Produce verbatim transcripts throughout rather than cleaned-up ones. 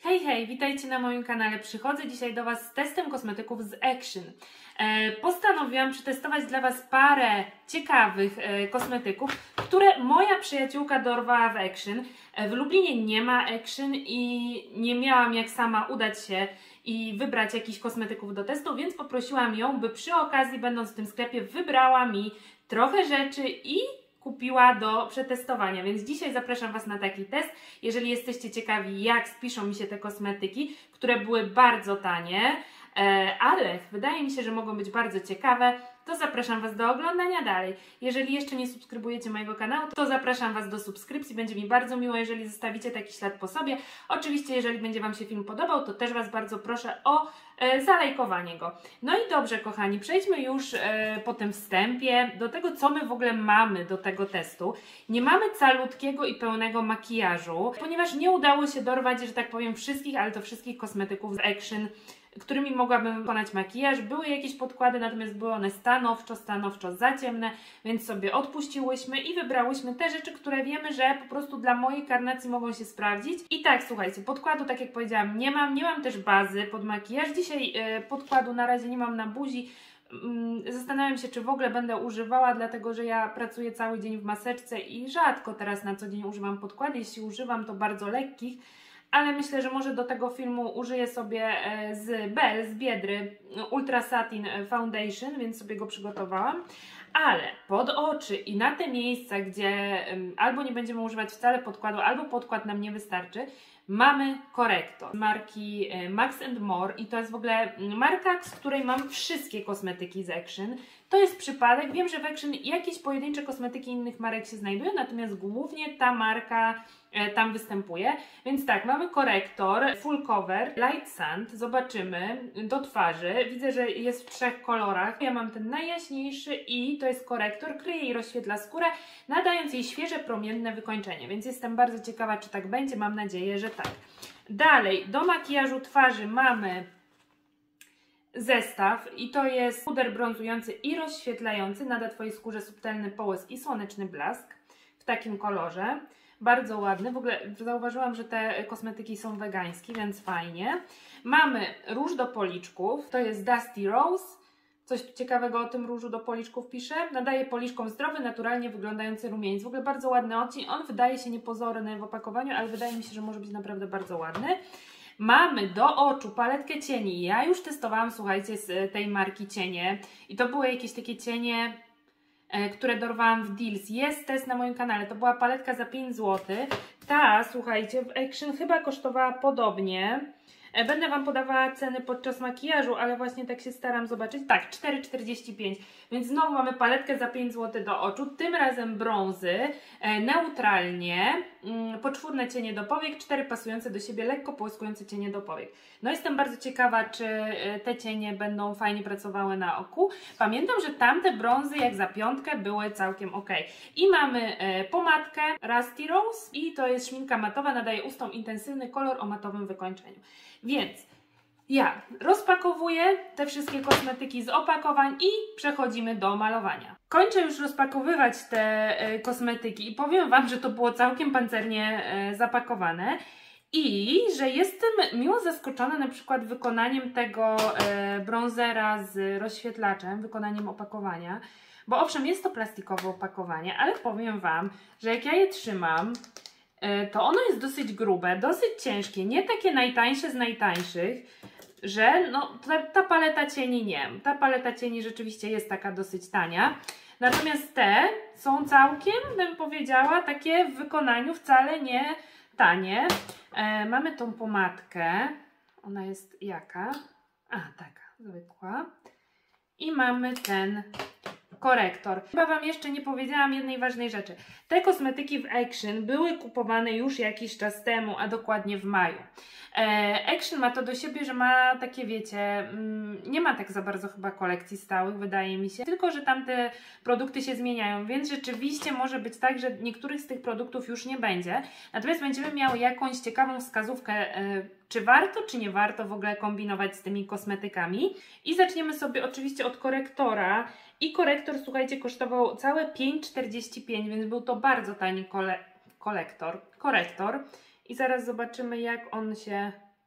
Hej, hej, witajcie na moim kanale. Przychodzę dzisiaj do Was z testem kosmetyków z Action. E, postanowiłam przetestować dla Was parę ciekawych e, kosmetyków, które moja przyjaciółka dorwała w Action. E, w Lublinie nie ma Action i nie miałam jak sama udać się i wybrać jakichś kosmetyków do testu, więc poprosiłam ją, by przy okazji, będąc w tym sklepie, wybrała mi trochę rzeczy i kupiła do przetestowania, więc dzisiaj zapraszam Was na taki test. Jeżeli jesteście ciekawi, jak spiszą mi się te kosmetyki, które były bardzo tanie, ale wydaje mi się, że mogą być bardzo ciekawe, to zapraszam Was do oglądania dalej. Jeżeli jeszcze nie subskrybujecie mojego kanału, to zapraszam Was do subskrypcji. Będzie mi bardzo miło, jeżeli zostawicie taki ślad po sobie. Oczywiście, jeżeli będzie Wam się film podobał, to też Was bardzo proszę o e, zalajkowanie go. No i dobrze, kochani, przejdźmy już e, po tym wstępie do tego, co my w ogóle mamy do tego testu. Nie mamy calutkiego i pełnego makijażu, ponieważ nie udało się dorwać, że tak powiem, wszystkich, ale to wszystkich kosmetyków z Action, którymi mogłabym wykonać makijaż. Były jakieś podkłady, natomiast były one stanowczo, stanowczo za ciemne, więc sobie odpuściłyśmy i wybrałyśmy te rzeczy, które wiemy, że po prostu dla mojej karnacji mogą się sprawdzić. I tak, słuchajcie, podkładu, tak jak powiedziałam, nie mam, nie mam też bazy pod makijaż. Dzisiaj yy, podkładu na razie nie mam na buzi. Zastanawiam się, czy w ogóle będę używała, dlatego że ja pracuję cały dzień w maseczce i rzadko teraz na co dzień używam podkłady. Jeśli używam, to bardzo lekkich. Ale myślę, że może do tego filmu użyję sobie z Bell, z Biedry Ultra Satin Foundation, więc sobie go przygotowałam. Ale pod oczy i na te miejsca, gdzie albo nie będziemy używać wcale podkładu, albo podkład nam nie wystarczy, mamy korektor z marki Max and More i to jest w ogóle marka, z której mam wszystkie kosmetyki z Action. To jest przypadek, wiem, że w Action jakieś pojedyncze kosmetyki innych marek się znajdują, natomiast głównie ta marka e, tam występuje. Więc tak, mamy korektor Full Cover Light Sand, zobaczymy, do twarzy. Widzę, że jest w trzech kolorach. Ja mam ten najjaśniejszy i to jest korektor, kryje i rozświetla skórę, nadając jej świeże, promienne wykończenie. Więc jestem bardzo ciekawa, czy tak będzie, mam nadzieję, że tak. Dalej, do makijażu twarzy mamy zestaw i to jest puder brązujący i rozświetlający, nada Twojej skórze subtelny połysk i słoneczny blask w takim kolorze. Bardzo ładny, w ogóle zauważyłam, że te kosmetyki są wegańskie, więc fajnie. Mamy róż do policzków, to jest Dusty Rose. Coś ciekawego o tym różu do policzków pisze. Nadaje policzkom zdrowy, naturalnie wyglądający rumieniec. W ogóle bardzo ładny odcień. On wydaje się niepozorny w opakowaniu, ale wydaje mi się, że może być naprawdę bardzo ładny. Mamy do oczu paletkę cieni. Ja już testowałam, słuchajcie, z tej marki cienie. I to były jakieś takie cienie, e, które dorwałam w Deals. Jest test na moim kanale. To była paletka za pięć złotych. Ta, słuchajcie, w Action chyba kosztowała podobnie. Będę Wam podawała ceny podczas makijażu, ale właśnie tak się staram zobaczyć. Tak, cztery czterdzieści pięć. Więc znowu mamy paletkę za pięć złotych do oczu. Tym razem brązy, e, neutralnie, mm, poczwórne cienie do powiek, cztery pasujące do siebie, lekko połyskujące cienie do powiek. No jestem bardzo ciekawa, czy te cienie będą fajnie pracowały na oku. Pamiętam, że tamte brązy jak za piątkę były całkiem ok. I mamy e, pomadkę Rusty Rose i to jest szminka matowa, nadaje ustom intensywny kolor o matowym wykończeniu. Więc ja rozpakowuję te wszystkie kosmetyki z opakowań i przechodzimy do malowania. Kończę już rozpakowywać te e, kosmetyki i powiem Wam, że to było całkiem pancernie e, zapakowane i że jestem miło zaskoczona na przykład wykonaniem tego e, bronzera z rozświetlaczem, wykonaniem opakowania, bo owszem, jest to plastikowe opakowanie, ale powiem Wam, że jak ja je trzymam, to ono jest dosyć grube, dosyć ciężkie, nie takie najtańsze z najtańszych, że no, ta, ta paleta cieni nie. Ta paleta cieni rzeczywiście jest taka dosyć tania. Natomiast te są całkiem, bym powiedziała, takie w wykonaniu wcale nie tanie. E, mamy tą pomadkę. Ona jest jaka? A, taka, zwykła. I mamy ten korektor. Chyba Wam jeszcze nie powiedziałam jednej ważnej rzeczy. Te kosmetyki w Action były kupowane już jakiś czas temu, a dokładnie w maju. E, Action ma to do siebie, że ma takie, wiecie, mm, nie ma tak za bardzo chyba kolekcji stałych, wydaje mi się, tylko że tamte produkty się zmieniają, więc rzeczywiście może być tak, że niektórych z tych produktów już nie będzie. Natomiast będziemy miały jakąś ciekawą wskazówkę, e, czy warto, czy nie warto w ogóle kombinować z tymi kosmetykami. I zaczniemy sobie oczywiście od korektora. I korektor, słuchajcie, kosztował całe pięć czterdzieści pięć, więc był to bardzo tani kole kolektor, korektor. I zaraz zobaczymy, jak on się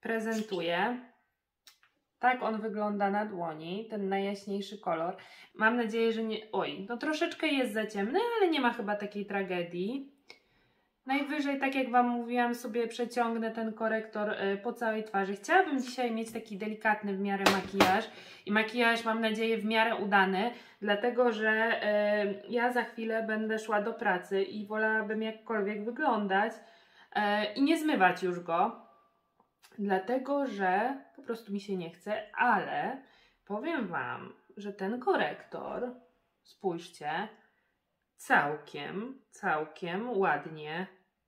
prezentuje. Tak on wygląda na dłoni, ten najjaśniejszy kolor. Mam nadzieję, że nie... Oj, no troszeczkę jest za ciemny, ale nie ma chyba takiej tragedii. Najwyżej, tak jak Wam mówiłam, sobie przeciągnę ten korektor po całej twarzy. Chciałabym dzisiaj mieć taki delikatny w miarę makijaż. I makijaż, mam nadzieję, w miarę udany, dlatego że y, ja za chwilę będę szła do pracy i wolałabym jakkolwiek wyglądać y, i nie zmywać już go. Dlatego, że po prostu mi się nie chce, ale powiem Wam, że ten korektor, spójrzcie, całkiem, całkiem ładnie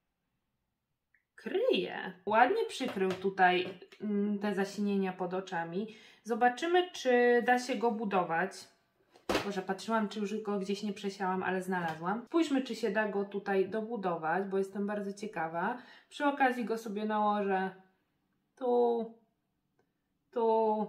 kryje. Ładnie przykrył tutaj mm, te zasinienia pod oczami. Zobaczymy, czy da się go budować. Boże, patrzyłam, czy już go gdzieś nie przesiałam, ale znalazłam. Spójrzmy, czy się da go tutaj dobudować, bo jestem bardzo ciekawa. Przy okazji go sobie nałożę tu, tu,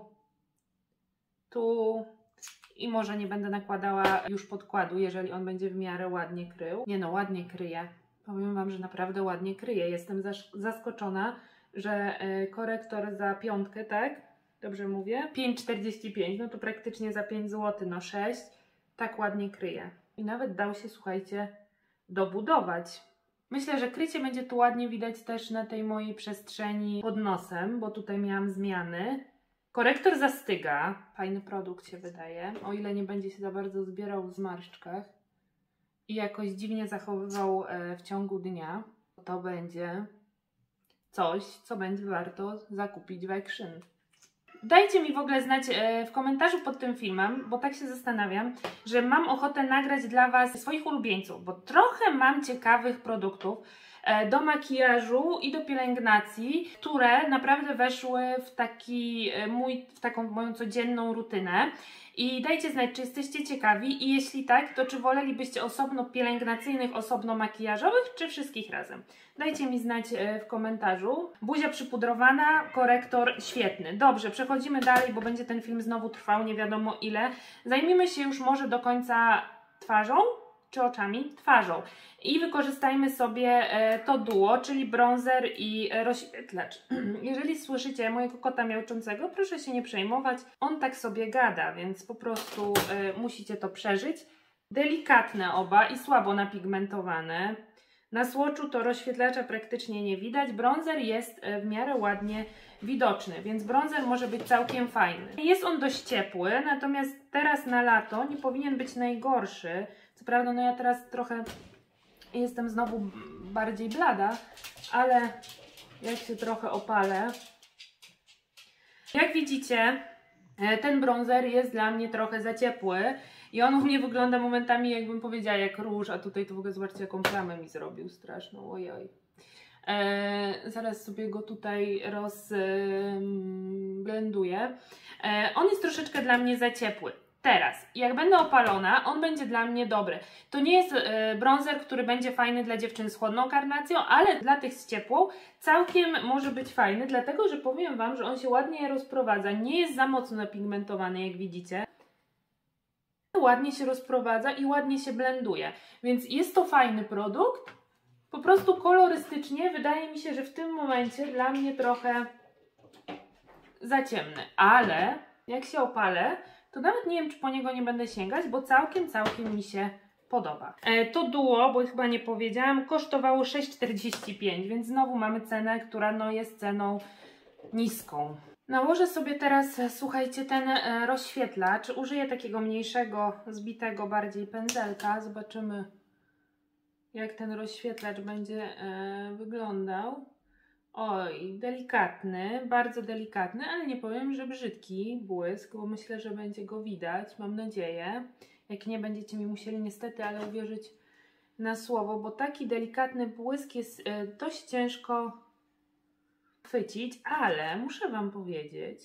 tu i może nie będę nakładała już podkładu, jeżeli on będzie w miarę ładnie krył. Nie no, ładnie kryje. Powiem Wam, że naprawdę ładnie kryje. Jestem zaskoczona, że korektor za piątkę, tak? Dobrze mówię? pięć czterdzieści pięć, no to praktycznie za pięć złotych, no sześć, tak ładnie kryje. I nawet dał się, słuchajcie, dobudować. Myślę, że krycie będzie tu ładnie widać też na tej mojej przestrzeni pod nosem, bo tutaj miałam zmiany. Korektor zastyga. Fajny produkt się wydaje, o ile nie będzie się za bardzo zbierał w zmarszczkach i jakoś dziwnie zachowywał w ciągu dnia. To będzie coś, co będzie warto zakupić w Action. Dajcie mi w ogóle znać w komentarzu pod tym filmem, bo tak się zastanawiam, że mam ochotę nagrać dla Was swoich ulubieńców, bo trochę mam ciekawych produktów do makijażu i do pielęgnacji, które naprawdę weszły w, taki mój, w taką moją codzienną rutynę. I dajcie znać, czy jesteście ciekawi i jeśli tak, to czy wolelibyście osobno pielęgnacyjnych, osobno makijażowych, czy wszystkich razem? Dajcie mi znać w komentarzu. Buzia przypudrowana, korektor świetny. Dobrze, przechodzimy dalej, bo będzie ten film znowu trwał nie wiadomo ile. Zajmijmy się już może do końca twarzą, czy oczami? Twarzą. I wykorzystajmy sobie to duo, czyli bronzer i rozświetlacz. Jeżeli słyszycie mojego kota miauczącego, proszę się nie przejmować. On tak sobie gada, więc po prostu y, musicie to przeżyć. Delikatne oba i słabo napigmentowane. Na słoczu to rozświetlacza praktycznie nie widać. Bronzer jest w miarę ładnie widoczny, więc bronzer może być całkiem fajny. Jest on dość ciepły, natomiast teraz na lato nie powinien być najgorszy. Co prawda, no ja teraz trochę jestem znowu bardziej blada, ale jak się trochę opalę. Jak widzicie, ten bronzer jest dla mnie trochę za ciepły i on u mnie wygląda momentami, jakbym powiedziała, jak róż, a tutaj to w ogóle zobaczcie, jaką plamę mi zrobił straszną, ojoj. Eee, zaraz sobie go tutaj rozblenduję. Eee, on jest troszeczkę dla mnie za ciepły. Teraz, jak będę opalona, on będzie dla mnie dobry. To nie jest e, bronzer, który będzie fajny dla dziewczyn z chłodną karnacją, ale dla tych z ciepłą całkiem może być fajny, dlatego że powiem Wam, że on się ładnie rozprowadza. Nie jest za mocno napigmentowany, jak widzicie. Ładnie się rozprowadza i ładnie się blenduje. Więc jest to fajny produkt. Po prostu kolorystycznie wydaje mi się, że w tym momencie dla mnie trochę za ciemny. Ale jak się opalę, to nawet nie wiem, czy po niego nie będę sięgać, bo całkiem, całkiem mi się podoba. E, to duo, bo chyba nie powiedziałam, kosztowało sześć czterdzieści pięć, więc znowu mamy cenę, która no jest ceną niską. Nałożę sobie teraz, słuchajcie, ten e, rozświetlacz. Użyję takiego mniejszego, zbitego bardziej pędzelka. Zobaczymy, jak ten rozświetlacz będzie e, wyglądał. Oj, delikatny, bardzo delikatny, ale nie powiem, że brzydki błysk, bo myślę, że będzie go widać, mam nadzieję. Jak nie, będziecie mi musieli niestety, ale uwierzyć na słowo, bo taki delikatny błysk jest e, dość ciężko chwycić, ale muszę Wam powiedzieć,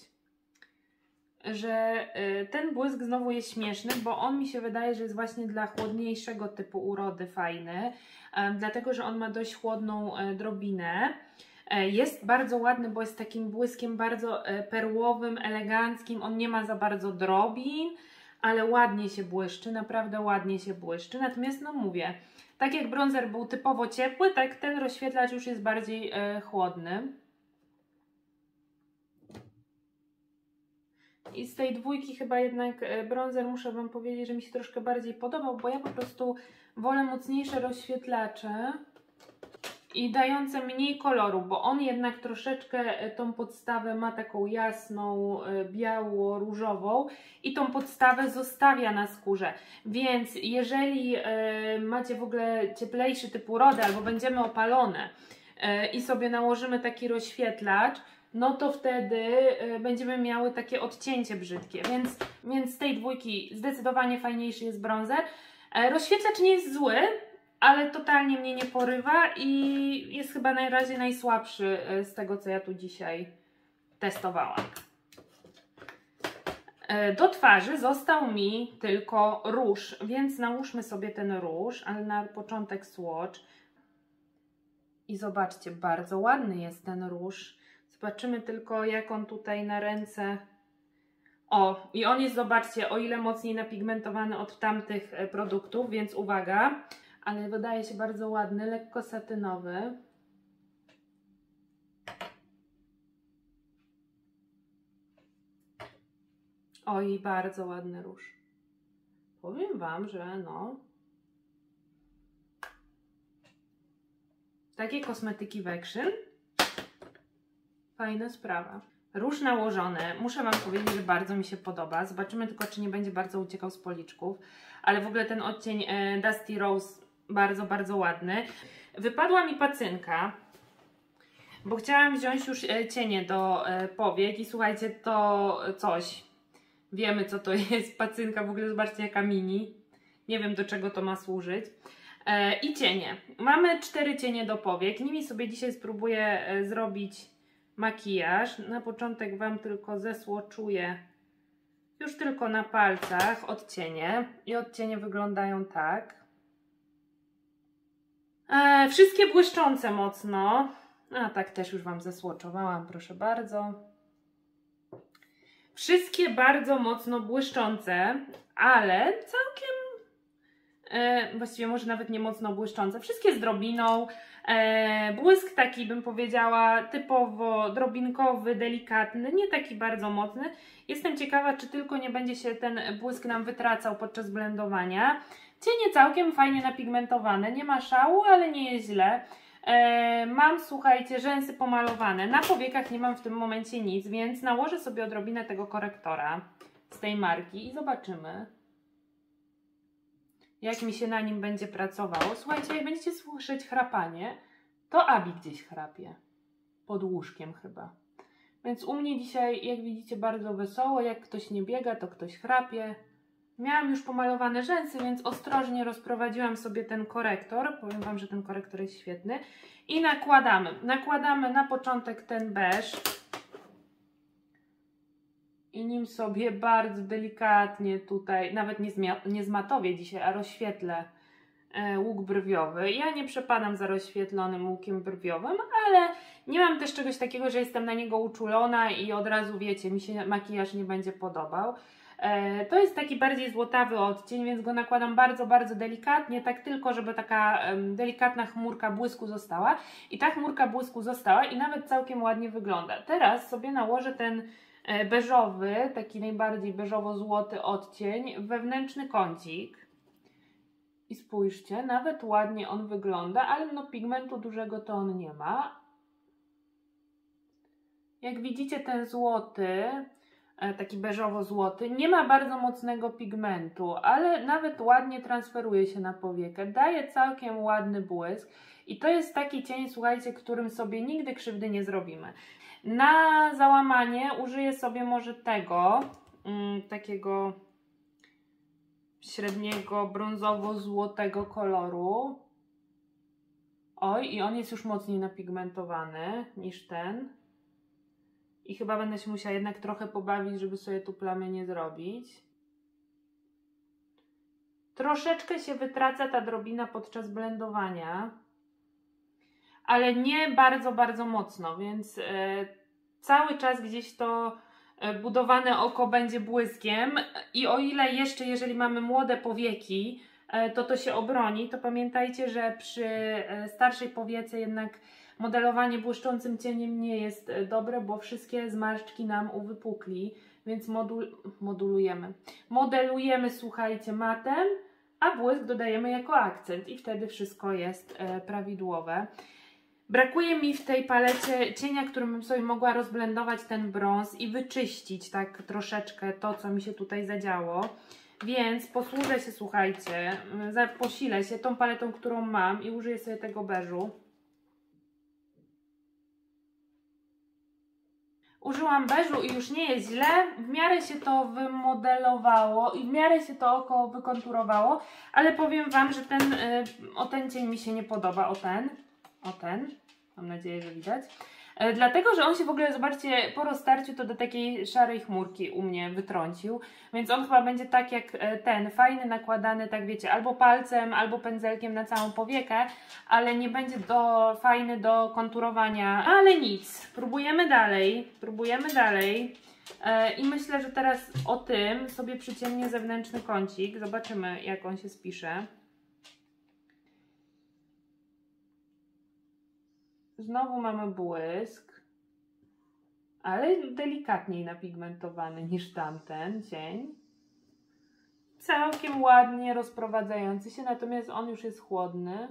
że e, ten błysk znowu jest śmieszny, bo on mi się wydaje, że jest właśnie dla chłodniejszego typu urody fajny, e, dlatego, że on ma dość chłodną e, drobinę. Jest bardzo ładny, bo jest takim błyskiem bardzo perłowym, eleganckim. On nie ma za bardzo drobin, ale ładnie się błyszczy, naprawdę ładnie się błyszczy. Natomiast no mówię, tak jak bronzer był typowo ciepły, tak ten rozświetlacz już jest bardziej e, chłodny. I z tej dwójki chyba jednak bronzer, muszę Wam powiedzieć, że mi się troszkę bardziej podobał, bo ja po prostu wolę mocniejsze rozświetlacze i dające mniej koloru, bo on jednak troszeczkę tą podstawę ma taką jasną, biało-różową i tą podstawę zostawia na skórze. Więc jeżeli y, macie w ogóle cieplejszy typ urody albo będziemy opalone y, i sobie nałożymy taki rozświetlacz, no to wtedy y, będziemy miały takie odcięcie brzydkie. Więc, więc z tej dwójki zdecydowanie fajniejszy jest bronzer. Y, rozświetlacz nie jest zły, ale totalnie mnie nie porywa i jest chyba na razie najsłabszy z tego, co ja tu dzisiaj testowałam. Do twarzy został mi tylko róż, więc nałóżmy sobie ten róż, ale na początek swatch. I zobaczcie, bardzo ładny jest ten róż. Zobaczymy tylko, jak on tutaj na ręce... O, i on jest, zobaczcie, o ile mocniej napigmentowany od tamtych produktów, więc uwaga. Ale wydaje się bardzo ładny, lekko satynowy. Oj, bardzo ładny róż. Powiem Wam, że no... Takie kosmetyki w Action. Fajna sprawa. Róż nałożony. Muszę Wam powiedzieć, że bardzo mi się podoba. Zobaczymy tylko, czy nie będzie bardzo uciekał z policzków. Ale w ogóle ten odcień e, Dusty Rose bardzo, bardzo ładny. Wypadła mi pacynka, bo chciałam wziąć już cienie do powiek i słuchajcie, to coś. Wiemy, co to jest pacynka, w ogóle zobaczcie, jaka mini. Nie wiem, do czego to ma służyć. I cienie. Mamy cztery cienie do powiek. Nimi sobie dzisiaj spróbuję zrobić makijaż. Na początek Wam tylko zesłoczuję już tylko na palcach odcienie. I odcienie wyglądają tak. E, wszystkie błyszczące mocno. A tak też już Wam zesłoczowałam, proszę bardzo. Wszystkie bardzo mocno błyszczące, ale całkiem, e, właściwie może nawet nie mocno błyszczące. Wszystkie z drobiną. E, błysk taki, bym powiedziała, typowo drobinkowy, delikatny, nie taki bardzo mocny. Jestem ciekawa, czy tylko nie będzie się ten błysk nam wytracał podczas blendowania. Cienie całkiem fajnie napigmentowane, nie ma szału, ale nie jest źle. E, mam, słuchajcie, rzęsy pomalowane. Na powiekach nie mam w tym momencie nic, więc nałożę sobie odrobinę tego korektora z tej marki i zobaczymy, jak mi się na nim będzie pracowało. Słuchajcie, jak będziecie słyszeć chrapanie, to Abi gdzieś chrapie. Pod łóżkiem chyba. Więc u mnie dzisiaj, jak widzicie, bardzo wesoło. Jak ktoś nie biega, to ktoś chrapie. Miałam już pomalowane rzęsy, więc ostrożnie rozprowadziłam sobie ten korektor. Powiem Wam, że ten korektor jest świetny. I nakładamy. Nakładamy na początek ten beż. I nim sobie bardzo delikatnie tutaj, nawet nie, nie zmatowię dzisiaj, a rozświetlę e, łuk brwiowy. Ja nie przepadam za rozświetlonym łukiem brwiowym, ale nie mam też czegoś takiego, że jestem na niego uczulona i od razu wiecie, mi się makijaż nie będzie podobał. E, to jest taki bardziej złotawy odcień, więc go nakładam bardzo, bardzo delikatnie, tak tylko, żeby taka e, delikatna chmurka błysku została. I ta chmurka błysku została i nawet całkiem ładnie wygląda. Teraz sobie nałożę ten beżowy, taki najbardziej beżowo-złoty odcień, wewnętrzny kącik. I spójrzcie, nawet ładnie on wygląda, ale no pigmentu dużego to on nie ma. Jak widzicie, ten złoty, taki beżowo-złoty, nie ma bardzo mocnego pigmentu, ale nawet ładnie transferuje się na powiekę. Daje całkiem ładny błysk i to jest taki cień, słuchajcie, którym sobie nigdy krzywdy nie zrobimy. Na załamanie użyję sobie może tego, mm, takiego średniego brązowo-złotego koloru. Oj, i on jest już mocniej napigmentowany niż ten. I chyba będę się musiała jednak trochę pobawić, żeby sobie tu plamy nie zrobić. Troszeczkę się wytraca ta drobina podczas blendowania, ale nie bardzo, bardzo mocno, więc e, cały czas gdzieś to e, budowane oko będzie błyskiem i o ile jeszcze, jeżeli mamy młode powieki, e, to to się obroni, to pamiętajcie, że przy e, starszej powiece jednak modelowanie błyszczącym cieniem nie jest e, dobre, bo wszystkie zmarszczki nam uwypukli, więc modul, modulujemy. Modelujemy, słuchajcie, matem, a błysk dodajemy jako akcent i wtedy wszystko jest e, prawidłowe. Brakuje mi w tej palecie cienia, którym bym sobie mogła rozblendować ten brąz i wyczyścić tak troszeczkę to, co mi się tutaj zadziało. Więc posłużę się, słuchajcie, posilę się tą paletą, którą mam i użyję sobie tego beżu. Użyłam beżu i już nie jest źle, w miarę się to wymodelowało i w miarę się to oko wykonturowało, ale powiem Wam, że ten, o ten cień mi się nie podoba, o ten, o ten, mam nadzieję, że widać. Dlatego, że on się w ogóle, zobaczcie, po roztarciu to do takiej szarej chmurki u mnie wytrącił, więc on chyba będzie tak jak ten, fajny, nakładany, tak wiecie, albo palcem, albo pędzelkiem na całą powiekę, ale nie będzie do, fajny do konturowania, ale nic, próbujemy dalej, próbujemy dalej i myślę, że teraz o tym sobie przyciemnię zewnętrzny kącik, zobaczymy jak on się spisze. Znowu mamy błysk, ale delikatniej napigmentowany niż tamten cień. Całkiem ładnie rozprowadzający się, natomiast on już jest chłodny.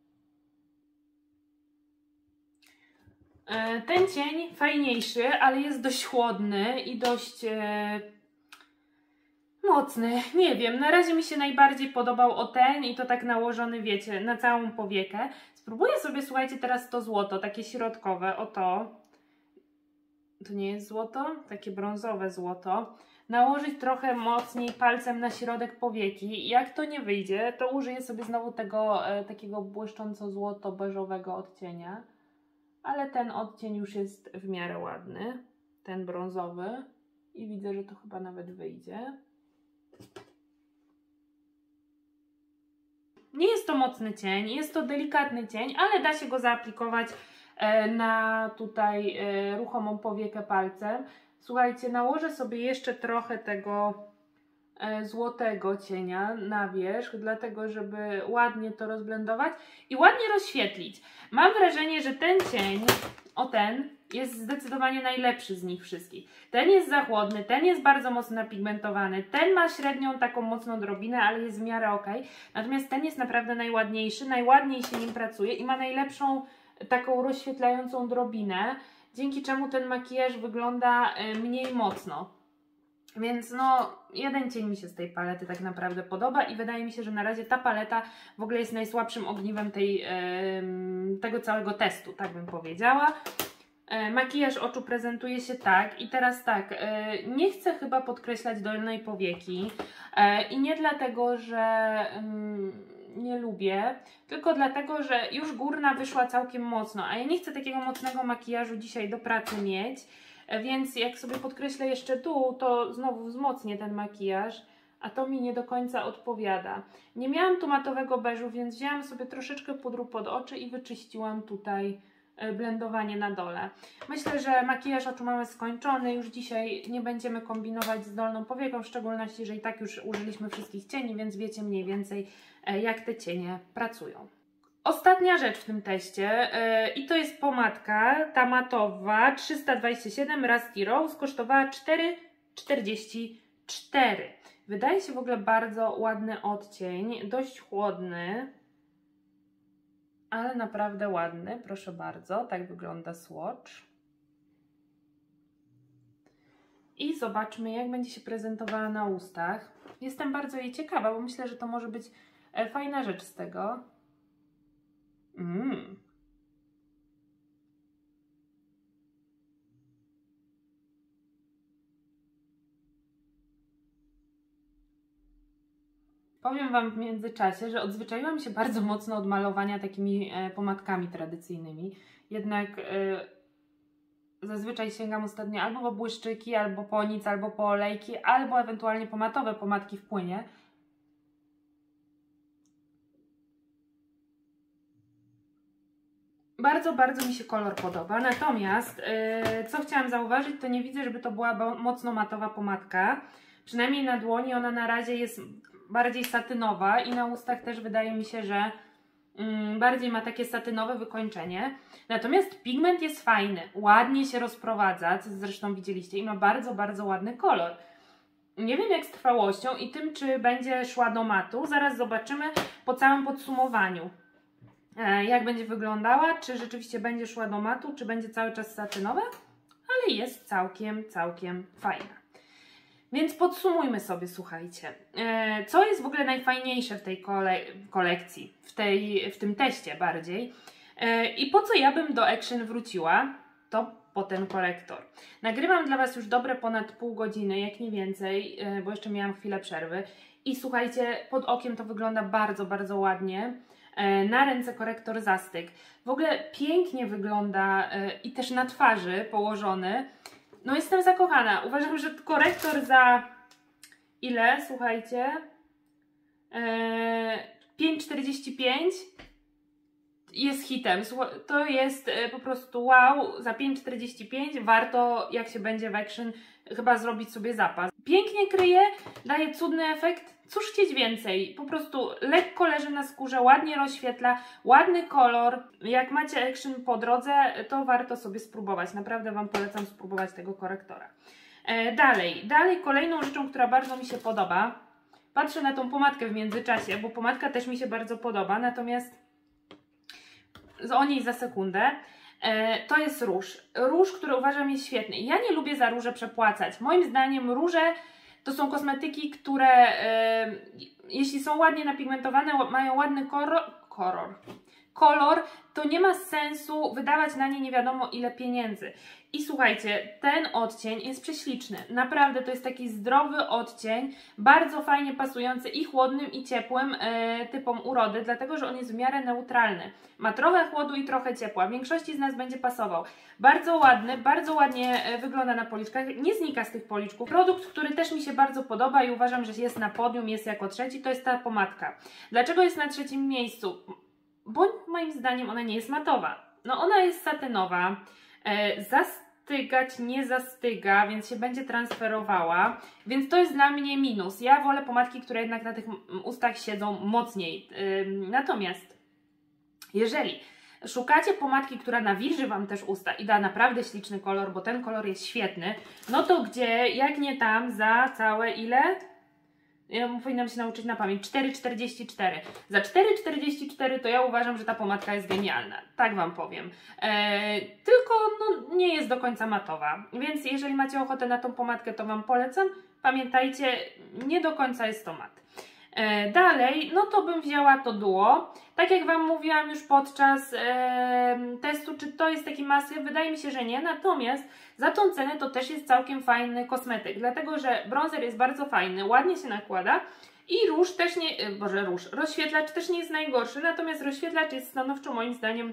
Ten cień fajniejszy, ale jest dość chłodny i dość e, mocny. Nie wiem, na razie mi się najbardziej podobał o ten i to tak nałożony, wiecie, na całą powiekę. Spróbuję sobie, słuchajcie, teraz to złoto, takie środkowe, o to. To nie jest złoto? Takie brązowe złoto. Nałożyć trochę mocniej palcem na środek powieki. Jak to nie wyjdzie, to użyję sobie znowu tego e, takiego błyszcząco-złoto-beżowego odcienia. Ale ten odcień już jest w miarę ładny. Ten brązowy. I widzę, że to chyba nawet wyjdzie. Nie jest to mocny cień, jest to delikatny cień, ale da się go zaaplikować e, na tutaj e, ruchomą powiekę palcem. Słuchajcie, nałożę sobie jeszcze trochę tego e, złotego cienia na wierzch, dlatego żeby ładnie to rozblendować i ładnie rozświetlić. Mam wrażenie, że ten cień, o ten, jest zdecydowanie najlepszy z nich wszystkich. Ten jest za chłodny, ten jest bardzo mocno napigmentowany, ten ma średnią taką mocną drobinę, ale jest w miarę ok. Natomiast ten jest naprawdę najładniejszy, najładniej się nim pracuje i ma najlepszą taką rozświetlającą drobinę, dzięki czemu ten makijaż wygląda mniej mocno. Więc no, jeden cień mi się z tej palety tak naprawdę podoba i wydaje mi się, że na razie ta paleta w ogóle jest najsłabszym ogniwem tej, yy, tego całego testu, tak bym powiedziała. Yy, makijaż oczu prezentuje się tak i teraz tak, yy, nie chcę chyba podkreślać dolnej powieki yy, i nie dlatego, że yy, nie lubię, tylko dlatego, że już górna wyszła całkiem mocno, a ja nie chcę takiego mocnego makijażu dzisiaj do pracy mieć. Więc jak sobie podkreślę jeszcze tu, to znowu wzmocnię ten makijaż, a to mi nie do końca odpowiada. Nie miałam tu matowego beżu, więc wzięłam sobie troszeczkę pudru pod oczy i wyczyściłam tutaj blendowanie na dole. Myślę, że makijaż oczu mamy skończony. Już dzisiaj nie będziemy kombinować z dolną powieką, w szczególności, że i tak już użyliśmy wszystkich cieni, więc wiecie mniej więcej, jak te cienie pracują. Ostatnia rzecz w tym teście yy, i to jest pomadka, ta matowa trzysta dwadzieścia siedem Rusty Rose, kosztowała cztery czterdzieści cztery. Wydaje się w ogóle bardzo ładny odcień, dość chłodny, ale naprawdę ładny, proszę bardzo, tak wygląda swatch. I zobaczmy, jak będzie się prezentowała na ustach. Jestem bardzo jej ciekawa, bo myślę, że to może być fajna rzecz z tego. Mm. Powiem Wam w międzyczasie, że odzwyczaiłam się bardzo mocno od malowania takimi e, pomadkami tradycyjnymi. Jednak e, zazwyczaj sięgam ostatnio albo po błyszczyki, albo po nic, albo po olejki, albo ewentualnie po matowe pomadki w płynie. Bardzo, bardzo mi się kolor podoba, natomiast yy, co chciałam zauważyć, to nie widzę, żeby to była mocno matowa pomadka. Przynajmniej na dłoni ona na razie jest bardziej satynowa i na ustach też wydaje mi się, że bardziej ma takie satynowe wykończenie. Natomiast pigment jest fajny, ładnie się rozprowadza, co zresztą widzieliście, i ma bardzo, bardzo ładny kolor. Nie wiem jak z trwałością i tym, czy będzie szła do matu. Zaraz zobaczymy po całym podsumowaniu, jak będzie wyglądała, czy rzeczywiście będzie szła do matu, czy będzie cały czas satynowa, ale jest całkiem, całkiem fajna. Więc podsumujmy sobie, słuchajcie, co jest w ogóle najfajniejsze w tej kole kolekcji, w, tej, w tym teście bardziej, i po co ja bym do Action wróciła, to po ten korektor. Nagrywam dla Was już dobre ponad pół godziny, jak nie więcej, bo jeszcze miałam chwilę przerwy i słuchajcie, pod okiem to wygląda bardzo, bardzo ładnie. Na ręce korektor zastyk. W ogóle pięknie wygląda i też na twarzy położony. No jestem zakochana. Uważam, że korektor za ile? Słuchajcie. pięć czterdzieści pięć jest hitem. To jest po prostu wow. Za pięć czterdzieści pięć warto, jak się będzie w Action, chyba zrobić sobie zapas. Pięknie kryje, daje cudny efekt. Cóż chcieć więcej, po prostu lekko leży na skórze, ładnie rozświetla, ładny kolor. Jak macie Action po drodze, to warto sobie spróbować. Naprawdę Wam polecam spróbować tego korektora. E, dalej, dalej kolejną rzeczą, która bardzo mi się podoba, patrzę na tą pomadkę w międzyczasie, bo pomadka też mi się bardzo podoba, natomiast o niej za sekundę. E, to jest róż. Róż, który uważam jest świetny. Ja nie lubię za róże przepłacać. Moim zdaniem róże to są kosmetyki, które e, jeśli są ładnie napigmentowane, mają ładny kolor, kolor, kolor, to nie ma sensu wydawać na nie nie wiadomo ile pieniędzy. I słuchajcie, ten odcień jest prześliczny. Naprawdę to jest taki zdrowy odcień, bardzo fajnie pasujący i chłodnym i ciepłym e, typom urody, dlatego że on jest w miarę neutralny. Ma trochę chłodu i trochę ciepła. Większości z nas będzie pasował. Bardzo ładny, bardzo ładnie wygląda na policzkach. Nie znika z tych policzków. Produkt, który też mi się bardzo podoba i uważam, że jest na podium, jest jako trzeci, to jest ta pomadka. Dlaczego jest na trzecim miejscu? Bo moim zdaniem ona nie jest matowa. No ona jest satynowa, e, zastygać nie zastyga, więc się będzie transferowała, więc to jest dla mnie minus. Ja wolę pomadki, które jednak na tych ustach siedzą mocniej. E, natomiast jeżeli szukacie pomadki, która nawilży Wam też usta i da naprawdę śliczny kolor, bo ten kolor jest świetny, no to gdzie, jak nie tam, za całe ile? Ja powinnam się nauczyć na pamięć. cztery czterdzieści cztery. Za cztery czterdzieści cztery to ja uważam, że ta pomadka jest genialna. Tak Wam powiem. Eee, tylko no, nie jest do końca matowa. Więc jeżeli macie ochotę na tą pomadkę, to Wam polecam. Pamiętajcie, nie do końca jest to mat. E, dalej, no to bym wzięła to duo. Tak jak Wam mówiłam już podczas e, testu, czy to jest taki masyw, wydaje mi się, że nie. Natomiast za tą cenę to też jest całkiem fajny kosmetyk, dlatego że bronzer jest bardzo fajny, ładnie się nakłada i róż też nie, e, boże róż, rozświetlacz też nie jest najgorszy, natomiast rozświetlacz jest stanowczo moim zdaniem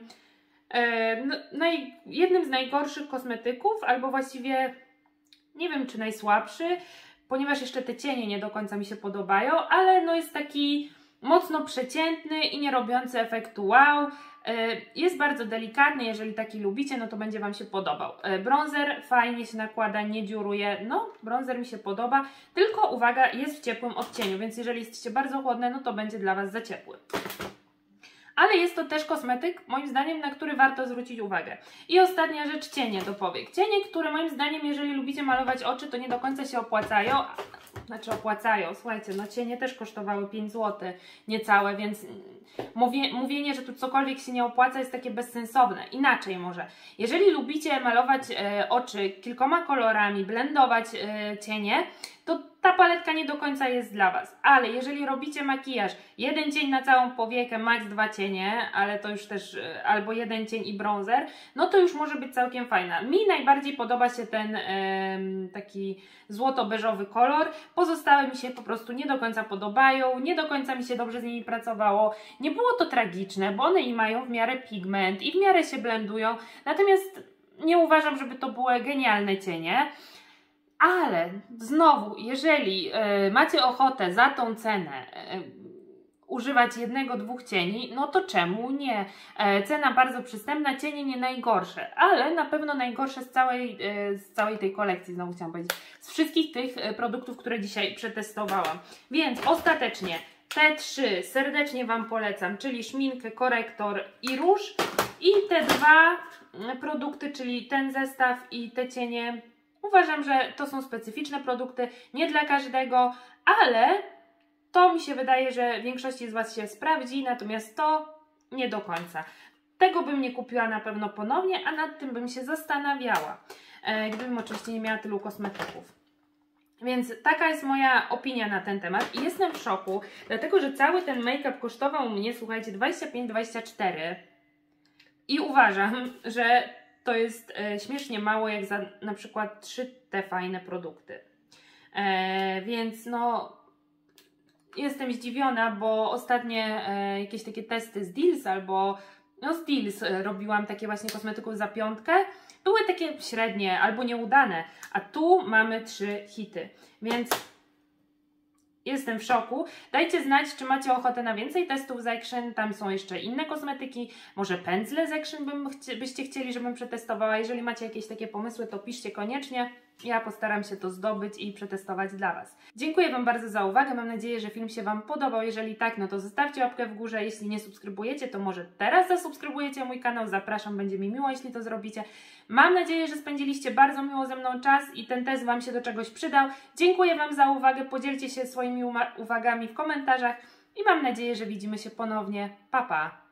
e, naj, jednym z najgorszych kosmetyków, albo właściwie nie wiem czy najsłabszy, ponieważ jeszcze te cienie nie do końca mi się podobają, ale no jest taki mocno przeciętny i nie robiący efektu wow. Jest bardzo delikatny, jeżeli taki lubicie, no to będzie Wam się podobał. Bronzer fajnie się nakłada, nie dziuruje, no bronzer mi się podoba, tylko uwaga, jest w ciepłym odcieniu, więc jeżeli jesteście bardzo chłodne, no to będzie dla Was za ciepły. Ale jest to też kosmetyk, moim zdaniem, na który warto zwrócić uwagę. I ostatnia rzecz, cienie do powiek. Cienie, które moim zdaniem, jeżeli lubicie malować oczy, to nie do końca się opłacają. Znaczy opłacają, słuchajcie, no cienie też kosztowały pięć złotych niecałe, więc mówię, mówienie, że tu cokolwiek się nie opłaca jest takie bezsensowne. Inaczej może. Jeżeli lubicie malować e, oczy kilkoma kolorami, blendować e, cienie, to ta paletka nie do końca jest dla Was. Ale jeżeli robicie makijaż, jeden cień na całą powiekę, max dwa cienie, ale to już też, albo jeden cień i bronzer, no to już może być całkiem fajna. Mi najbardziej podoba się ten e, taki złoto-beżowy kolor. Pozostałe mi się po prostu nie do końca podobają, nie do końca mi się dobrze z nimi pracowało. Nie było to tragiczne, bo one i mają w miarę pigment i w miarę się blendują. Natomiast nie uważam, żeby to były genialne cienie. Ale znowu, jeżeli y, macie ochotę za tą cenę y, używać jednego, dwóch cieni, no to czemu nie? E, cena bardzo przystępna, cienie nie najgorsze, ale na pewno najgorsze z całej, e, z całej tej kolekcji, znowu chciałam powiedzieć, z wszystkich tych e, produktów, które dzisiaj przetestowałam. Więc ostatecznie te trzy serdecznie Wam polecam, czyli szminkę, korektor i róż. I te dwa produkty, czyli ten zestaw i te cienie, uważam, że to są specyficzne produkty, nie dla każdego, ale to mi się wydaje, że większości z Was się sprawdzi, natomiast to nie do końca. Tego bym nie kupiła na pewno ponownie, a nad tym bym się zastanawiała, e, gdybym oczywiście nie miała tylu kosmetyków. Więc taka jest moja opinia na ten temat i jestem w szoku, dlatego że cały ten make-up kosztował mnie, słuchajcie, dwadzieścia pięć dwadzieścia cztery i uważam, że to jest e, śmiesznie mało jak za na przykład trzy te fajne produkty. E, więc no... Jestem zdziwiona, bo ostatnie e, jakieś takie testy z Deals albo no z Deals e, robiłam takie właśnie kosmetyków za piątkę. Były takie średnie albo nieudane, a tu mamy trzy hity, więc jestem w szoku. Dajcie znać, czy macie ochotę na więcej testów z Action, tam są jeszcze inne kosmetyki, może pędzle z Action bym chci byście chcieli, żebym przetestowała. Jeżeli macie jakieś takie pomysły, to piszcie koniecznie. Ja postaram się to zdobyć i przetestować dla Was. Dziękuję Wam bardzo za uwagę, mam nadzieję, że film się Wam podobał. Jeżeli tak, no to zostawcie łapkę w górze. Jeśli nie subskrybujecie, to może teraz zasubskrybujecie mój kanał. Zapraszam, będzie mi miło, jeśli to zrobicie. Mam nadzieję, że spędziliście bardzo miło ze mną czas i ten test Wam się do czegoś przydał. Dziękuję Wam za uwagę, podzielcie się swoimi uwagami w komentarzach i mam nadzieję, że widzimy się ponownie. Pa, pa!